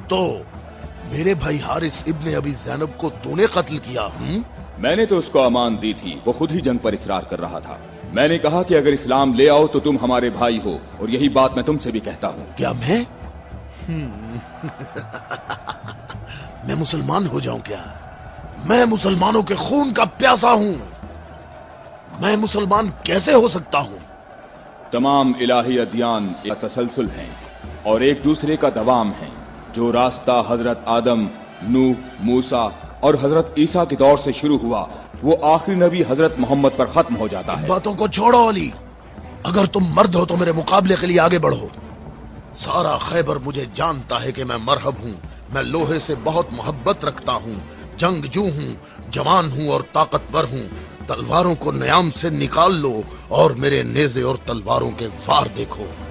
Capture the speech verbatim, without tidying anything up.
تو میرے بھائی حارث ابن ابی زینب کو تو نے قتل کیا؟ ہم میں نے تو اس کو امان دی تھی، وہ خود ہی جنگ پر اصرار کر رہا تھا۔ میں نے کہا کہ اگر اسلام لے آؤ تو تم ہمارے بھائی ہو، اور یہی بات میں تم سے بھی کہتا ہوں۔ کیا میں میں مسلمان ہو جاؤں کیا؟ میں مسلمانوں کے خون کا پیاسا ہوں، میں مسلمان کیسے ہو سکتا ہوں؟ تمام الہی ادیان ایک تسلسل ہیں اور ایک دوسرے کا دوام ہیں۔ جو راستہ حضرت آدم، نوح، موسیٰ اور حضرت عیسیٰ کے دور سے شروع ہوا وہ آخری نبی حضرت محمد پر ختم ہو جاتا ہے۔ باتوں کو چھوڑو علی، اگر تم مرد ہو تو میرے مقابلے کے لیے آگے بڑھو۔ سارا خیبر مجھے جانتا ہے کہ میں مرحب ہوں، میں لوہے سے بہت محبت رکھتا ہوں، جنگجو ہوں، جوان ہوں اور طاقتور ہوں۔ تلواروں کو نیام سے نکال لو اور میرے نیزے اور تلواروں کے وار دیکھو۔